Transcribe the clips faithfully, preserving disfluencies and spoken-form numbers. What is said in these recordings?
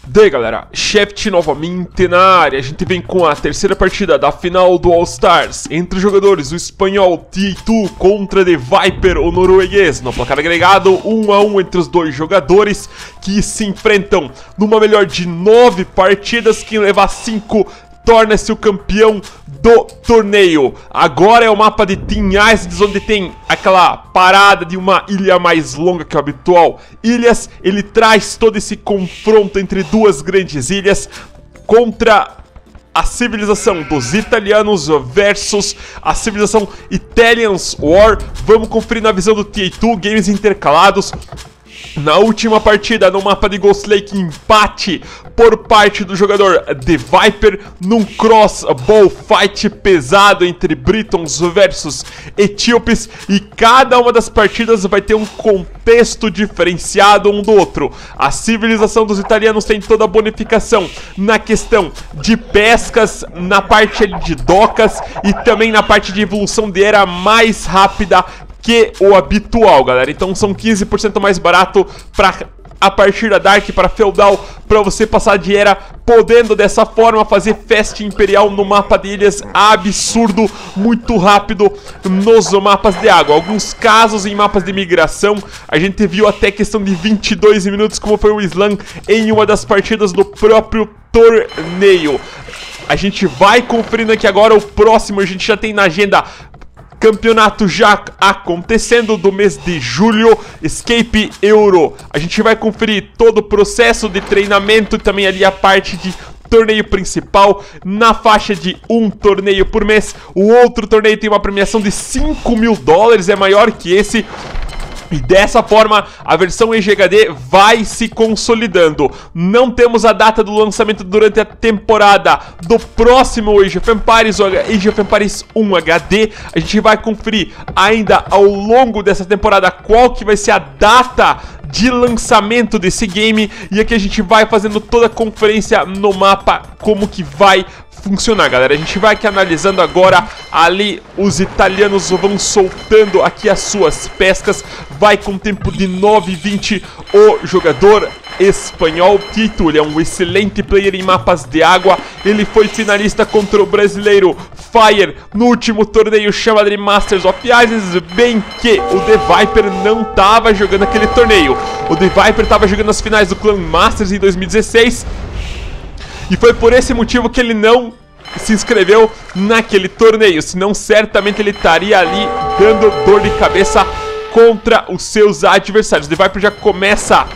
Daí galera, Shaft novamente na área. A gente vem com a terceira partida da final do All Stars entre os jogadores o espanhol T dois contra The Viper, o norueguês. No placar agregado, um a um entre os dois jogadores que se enfrentam numa melhor de nove partidas. Quem levar cinco torna-se o campeão do torneio. Agora é o mapa de Team Islands, onde tem aquela parada de uma ilha mais longa que o habitual. Ilhas, ele traz todo esse confronto entre duas grandes ilhas contra a civilização dos italianos versus a civilização Italians War. Vamos conferir na visão do T dois, games intercalados. Na última partida, no mapa de Ghost Lake, empate por parte do jogador The Viper num crossbow fight pesado entre Britons versus Etíopes, e cada uma das partidas vai ter um contexto diferenciado um do outro. A civilização dos italianos tem toda a bonificação na questão de pescas, na parte de docas e também na parte de evolução de era mais rápida que o habitual, galera. Então são quinze por cento mais barato para a partir da Dark para Feudal, para você passar de era, podendo dessa forma fazer Fast Imperial no mapa de ilhas absurdo, muito rápido nos mapas de água. Alguns casos em mapas de migração, a gente viu até questão de vinte e dois minutos, como foi o Slam em uma das partidas do próprio torneio. A gente vai conferindo aqui agora o próximo, a gente já tem na agenda campeonato já acontecendo do mês de julho, Escape Euro. A gente vai conferir todo o processo de treinamento e também ali a parte de torneio principal na faixa de um torneio por mês. O outro torneio tem uma premiação de cinco mil dólares, é maior que esse. E dessa forma, a versão E G H D vai se consolidando. Não temos a data do lançamento durante a temporada do próximo Age of Empires, o Age of Empires um H D. A gente vai conferir ainda ao longo dessa temporada qual que vai ser a data de lançamento desse game. E aqui a gente vai fazendo toda a conferência no mapa, como que vai funcionar, galera. A gente vai aqui analisando agora. Ali os italianos vão soltando aqui as suas pescas. Vai com tempo de nove e vinte o jogador espanhol Tito. Ele é um excelente player em mapas de água. Ele foi finalista contra o brasileiro Fire no último torneio chamado de Masters of Islands. Bem que o The Viper não estava jogando aquele torneio. O The Viper estava jogando as finais do Clan Masters em dois mil e dezesseis. E foi por esse motivo que ele não se inscreveu naquele torneio. Senão certamente ele estaria ali dando dor de cabeça contra os seus adversários. O The Viper já começa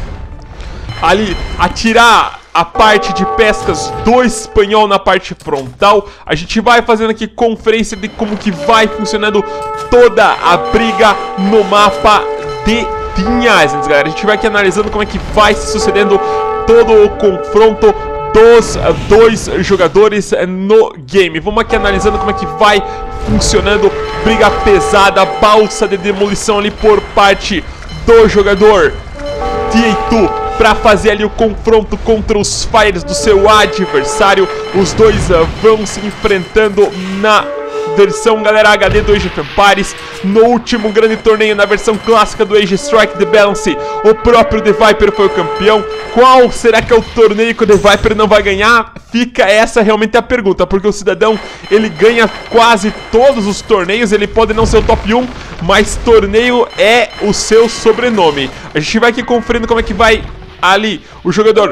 ali a tirar a parte de pescas do espanhol na parte frontal. A gente vai fazendo aqui conferência de como que vai funcionando toda a briga no mapa de Team Islands, galera. A gente vai aqui analisando como é que vai se sucedendo todo o confronto dos dois jogadores no game. Vamos aqui analisando como é que vai funcionando. Briga pesada, balsa de demolição ali por parte do jogador T dois para fazer ali o confronto contra os Fires do seu adversário. Os dois uh, vão se enfrentando na versão, galera, H D do Age of Empires. No último grande torneio, na versão clássica do Age Strike The Balance, o próprio The Viper foi o campeão. Qual será que é o torneio que o The Viper não vai ganhar? Fica essa realmente a pergunta, porque o cidadão, ele ganha quase todos os torneios. Ele pode não ser o top um, mas torneio é o seu sobrenome. A gente vai aqui conferindo como é que vai ali o jogador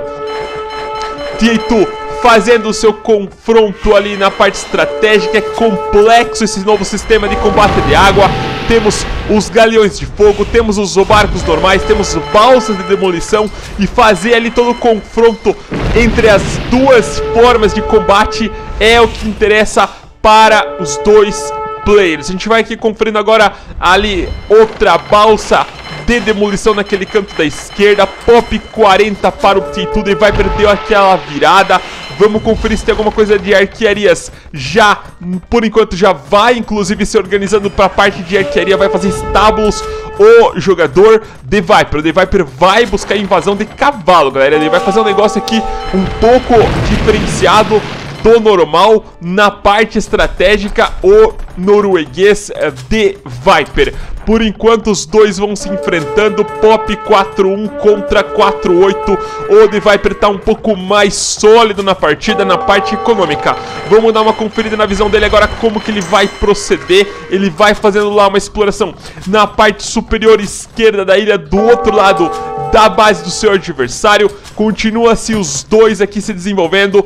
T dois fazendo o seu confronto ali na parte estratégica. É complexo esse novo sistema de combate de água. Temos os galeões de fogo, temos os barcos normais, temos balsas de demolição. E fazer ali todo o confronto entre as duas formas de combate é o que interessa para os dois players. A gente vai aqui conferindo agora ali outra balsa de demolição naquele canto da esquerda. Pop quarenta para o T dois, e vai perder aquela virada. Vamos conferir se tem alguma coisa de arquearias. Já, por enquanto, já vai inclusive se organizando para a parte de arquearia. Vai fazer estábulos o jogador The Viper. O The Viper vai buscar invasão de cavalo, galera. Ele vai fazer um negócio aqui um pouco diferenciado. do normal. Na parte estratégica, o norueguês The Viper. Por enquanto os dois vão se enfrentando, Pop quatro um contra quatro oito. O The Viper tá um pouco mais sólido na partida, na parte econômica. Vamos dar uma conferida na visão dele agora, como que ele vai proceder. Ele vai fazendo lá uma exploração na parte superior esquerda da ilha, do outro lado da base do seu adversário. Continua-se os dois aqui se desenvolvendo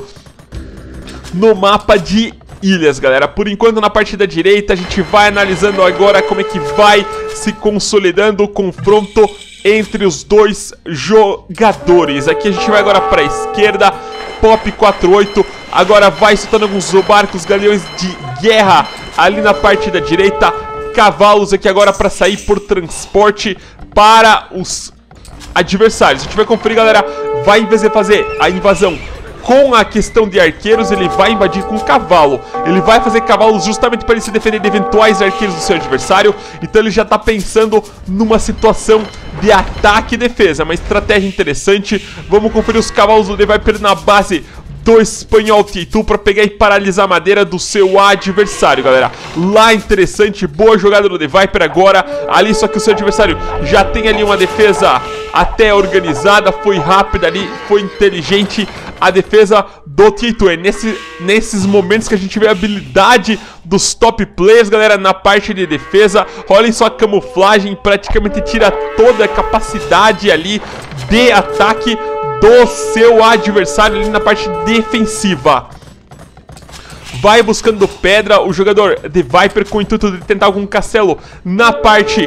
no mapa de ilhas, galera. Por enquanto, na parte da direita, a gente vai analisando agora como é que vai se consolidando o confronto entre os dois jogadores. Aqui a gente vai agora para a esquerda, Pop quatro oito agora vai soltando alguns barcos, galeões de guerra ali na parte da direita. Cavalos aqui agora para sair por transporte para os adversários. A gente vai conferir, galera. Vai, em vez de fazer a invasão com a questão de arqueiros, ele vai invadir com cavalo. Ele vai fazer cavalos justamente para ele se defender de eventuais arqueiros do seu adversário. Então ele já está pensando numa situação de ataque e defesa. Uma estratégia interessante. Vamos conferir os cavalos do The Viper na base do espanhol T dois para pegar e paralisar a madeira do seu adversário, galera. Lá interessante, boa jogada do The Viper agora ali, só que o seu adversário já tem ali uma defesa até organizada, foi rápida ali, foi inteligente a defesa do T dois. É nesse, nesses momentos que a gente vê a habilidade dos top players, galera, na parte de defesa. Olhem só a camuflagem, praticamente tira toda a capacidade ali de ataque do seu adversário ali na parte defensiva. Vai buscando pedra o jogador The Viper com o intuito de tentar algum castelo na parte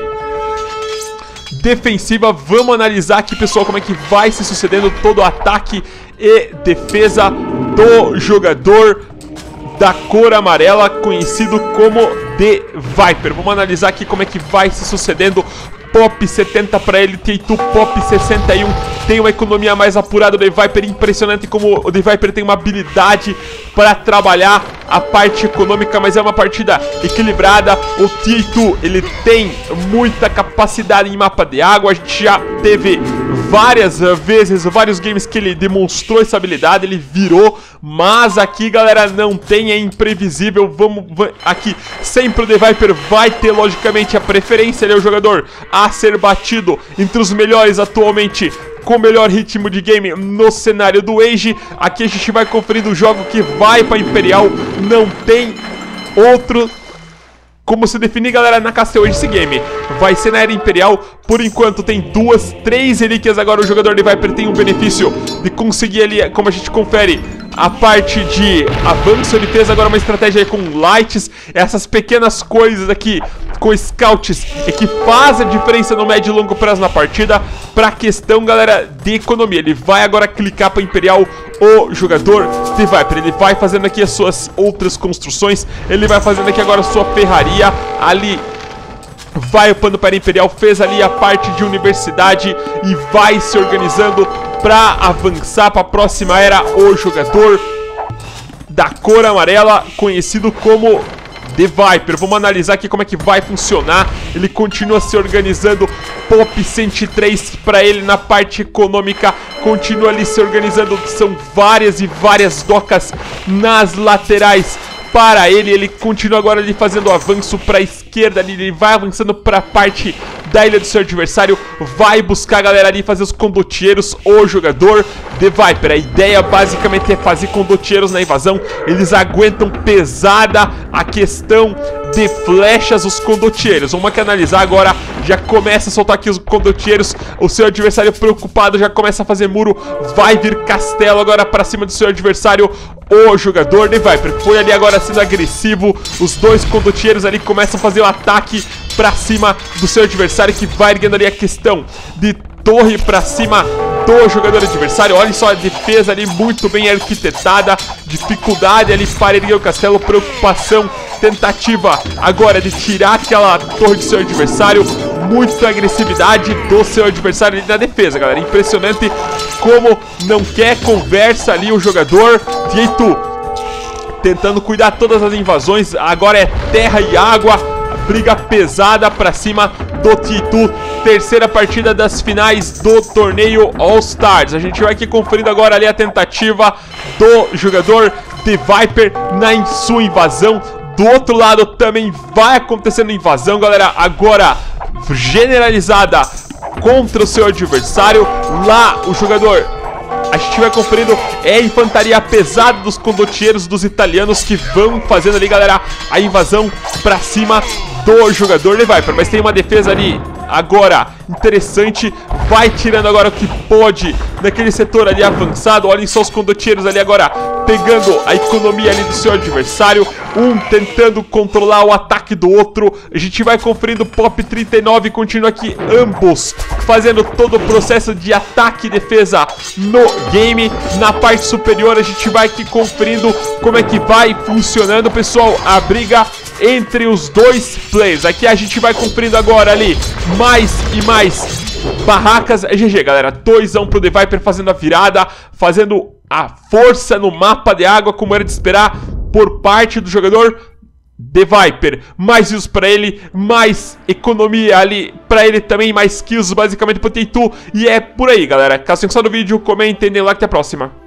defensiva. Vamos analisar aqui, pessoal, como é que vai se sucedendo todo o ataque e defesa do jogador da cor amarela, conhecido como The Viper. Vamos analisar aqui como é que vai se sucedendo. Pop setenta para ele, T dois Pop sessenta e um, tem uma economia mais apurada. O The Viper, impressionante como o The Viper tem uma habilidade para trabalhar a parte econômica, mas é uma partida equilibrada. O T dois, ele tem muita capacidade em mapa de água. A gente já teve várias vezes, vários games que ele demonstrou essa habilidade, ele virou, mas aqui, galera, não tem, é imprevisível. Vamos aqui, sempre o The Viper vai ter, logicamente, a preferência. Ele é o jogador a ser batido entre os melhores atualmente, com o melhor ritmo de game no cenário do Age. Aqui a gente vai conferindo o jogo que vai para Imperial. Não tem outro como se definir, galera, na Castle Age esse game. Vai ser na Era Imperial. Por enquanto tem duas, três relíquias. Agora o jogador de Viper tem o benefício de conseguir ali, como a gente confere, a parte de avanço. Ele fez agora uma estratégia aí com lights. Essas pequenas coisas aqui com scouts é que faz a diferença no médio e longo prazo na partida. Pra questão, galera, de economia, ele vai agora clicar para Imperial. O jogador de Viper, ele vai fazendo aqui as suas outras construções. Ele vai fazendo aqui agora a sua ferraria. Ali vai upando para Imperial, fez ali a parte de universidade e vai se organizando para avançar para a próxima era. O jogador da cor amarela, conhecido como The Viper. Vamos analisar aqui como é que vai funcionar. Ele continua se organizando. Pop cento e três para ele na parte econômica. Continua ali se organizando. São várias e várias docas nas laterais para ele. Ele continua agora ali fazendo o avanço para a esquerda. Ele vai avançando para a parte da ilha do seu adversário. Vai buscar a galera ali, fazer os condottieiros. O jogador The Viper, a ideia basicamente é fazer condottieiros na invasão. Eles aguentam pesada a questão de flechas, os condottieiros. Vamos aqui analisar agora. Já começa a soltar aqui os condottieiros. O seu adversário preocupado já começa a fazer muro. Vai vir castelo agora para cima do seu adversário. O jogador The Viper foi ali agora sendo agressivo. Os dois condottieiros ali começam a fazer o ataque para cima do seu adversário, que vai erguendo ali a questão de torre para cima do jogador adversário. Olha só a defesa ali muito bem arquitetada. Dificuldade ali para erguer o castelo. Preocupação, tentativa agora de tirar aquela torre do seu adversário. Muita agressividade do seu adversário ali na defesa, galera. Impressionante como não quer conversa ali o jogador. T dois tentando cuidar todas as invasões. Agora é terra e água. Briga pesada pra cima do T dois. Terceira partida das finais do torneio All Stars. A gente vai aqui conferindo agora ali a tentativa do jogador The Viper na sua invasão. Do outro lado também vai acontecendo invasão, galera, agora generalizada contra o seu adversário. Lá o jogador, a gente vai conferindo, é a infantaria pesada dos condottieri dos italianos que vão fazendo ali, galera, a invasão pra cima do jogador The Viper. Mas tem uma defesa ali agora interessante, vai tirando agora o que pode naquele setor ali avançado. Olhem só os condottieri ali agora pegando a economia ali do seu adversário, um tentando controlar o ataque do outro. A gente vai conferindo Pop trinta e nove, continua aqui ambos fazendo todo o processo de ataque e defesa no game. Na parte superior a gente vai aqui conferindo como é que vai funcionando, pessoal, a briga entre os dois players. Aqui a gente vai conferindo agora ali mais e mais barracas. É G G, galera, dois a um pro The Viper fazendo a virada, fazendo a força no mapa de água, como era de esperar por parte do jogador The Viper. Mais views pra ele, mais economia ali pra ele também, mais kills basicamente pro T dois. E é por aí, galera. Caso tenham gostado do vídeo, comentem, deem like, até a próxima.